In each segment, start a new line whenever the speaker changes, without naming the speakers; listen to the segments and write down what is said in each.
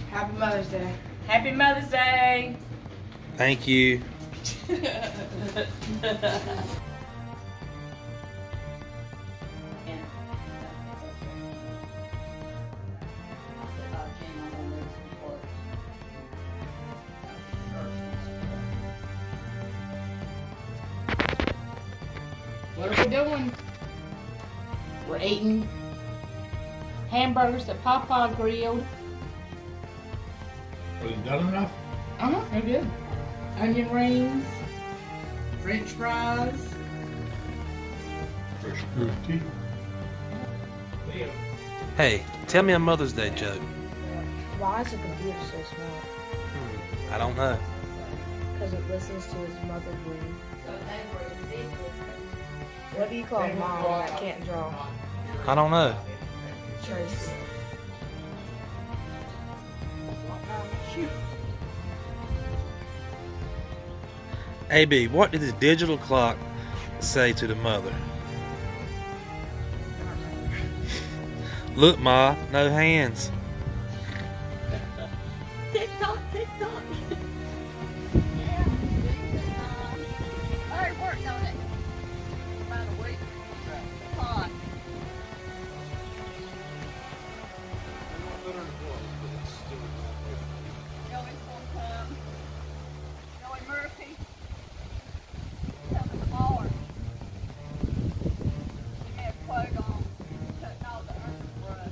Happy Mother's Day.
Happy Mother's Day.
Thank you.
What are we doing? We're eating hamburgers that Papa grilled.
Was it done enough?
They're good. Onion rings, French fries.
Fresh good tea.
Hey, tell me a Mother's Day joke.
Why is the computer so small?
I don't know.
Because it listens to his mother breathe. What do you call mom that can't draw?
I don't know.
Tracy.
AB, what did the digital clock say to the mother? Look, Ma, no hands.
Tick tock, tick tock. Yeah. I already worked on it. About a week. Hot. Joey's gonna come. Joey Murphy. Coming tomorrow. Give me a quote on cutting all the underbrush.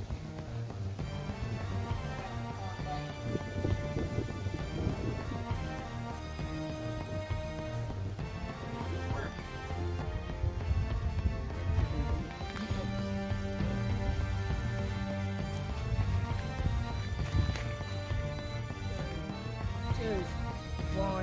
Two. One.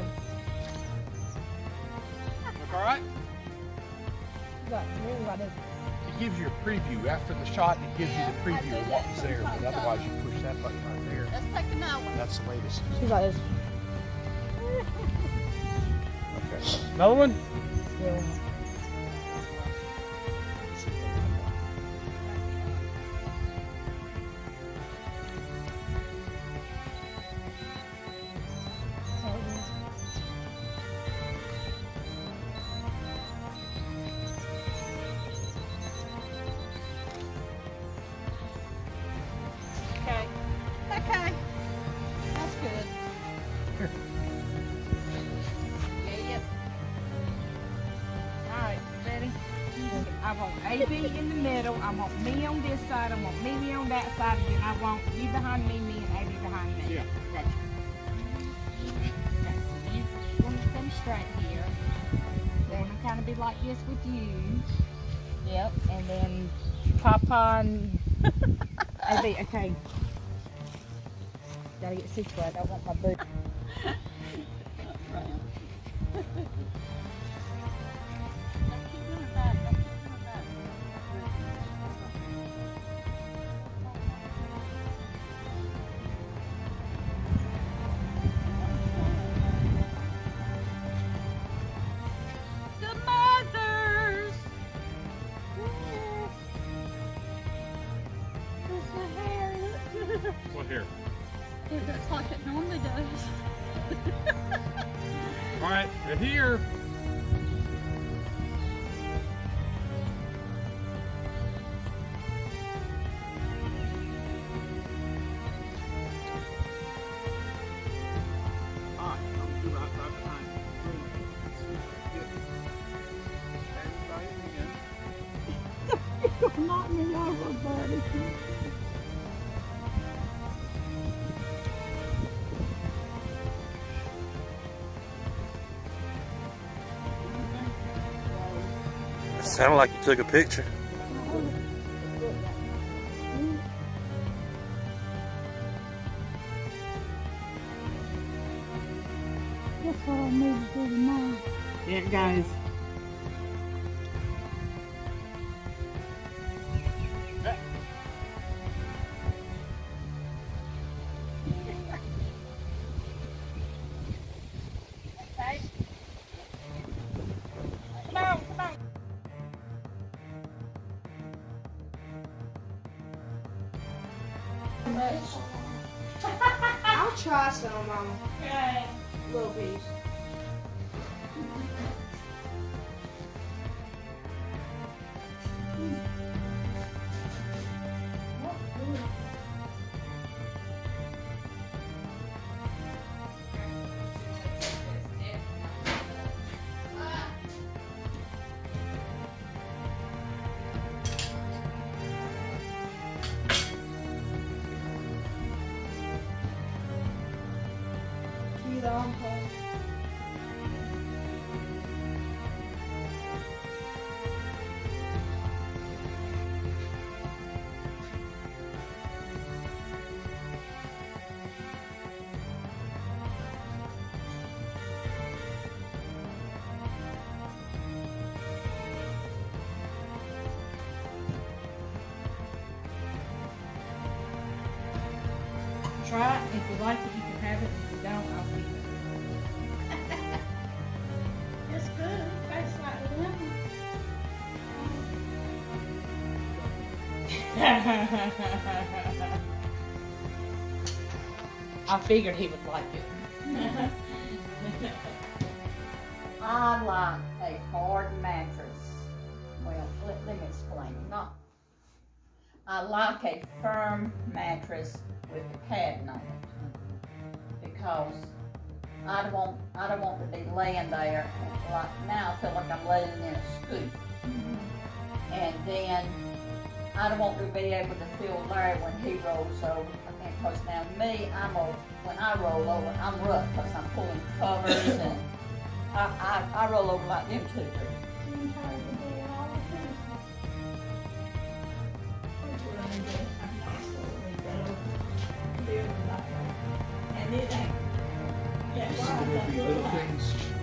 Look all right?
You got really got it.
It gives you a preview. After the shot, it gives you the preview of what was there. But otherwise, you push that button right there.
Let's take another one.
That's the latest.
She's like this.
Okay. Another one?
Yeah.
Okay.
Okay. That's good. Yeah, yep.
Alright, ready? I want AB in the middle. I want me on this side. I want Mimi on that side. And then I want you behind me, and AB behind me.
Yeah.
Gotcha. Okay, so you want to come straight here. Then I'm kind of be like this with you. Yep. And then Papa and AB. Okay. Gotta get situated. I want my boot.
The mothers. There's the hair.
What here?
It looks like it normally does.
All right, they're here.
Knock me over, buddy.
It sounded like you took a picture.
That's what I need to do tomorrow.
There it goes.
Okay.
Come on, come on.
I'll try some, Mama.
Okay.
Little piece.
Try it. If you like it, you can have it. If you don't, I'll leave it.
It's good. It tastes like lemon.
I figured he would like it.
I like a hard mattress. Well, let me explain. I like a firm mattress with a padding on it, because I don't want to be laying there like now. I feel like I'm laying in a scoop, and then I don't want to be able to feel Larry when he rolls over. Because now me, when I roll over, I'm rough because I'm pulling covers and I roll over like them two do.
And it ain't. Yeah,
There will be little things.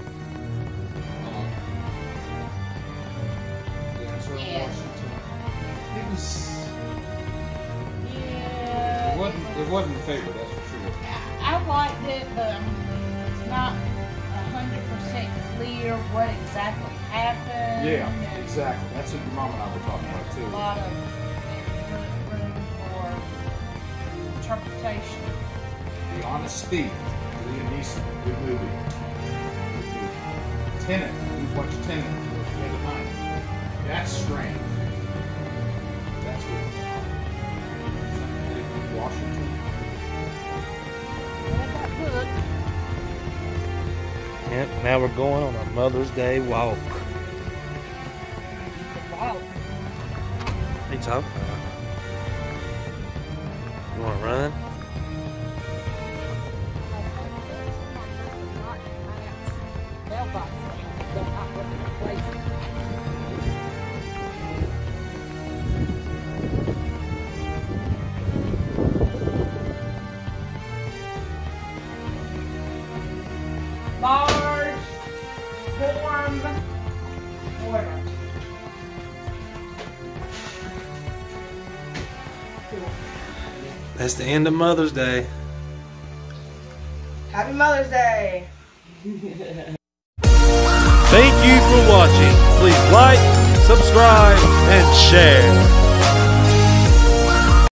Yeah.
Washington. It was.
Yeah.
It wasn't a favorite, that's for sure.
I liked it, but it's not 100% clear what exactly happened.
Yeah,
and
exactly. That's what your mom and I were talking about
a
too.
lot of room for interpretation.
The Honest Thief, Liam Neeson, good movie. Tenet, we watched Tenet the other night. That's strange. That's what. Washington.
Yep, now we're going on a Mother's Day walk.
Wow.
What are you talking about? You want to run?
Large, warm order.
That's the end of Mother's Day.
Happy Mother's Day.
Thank you for watching. Please like, subscribe, and share.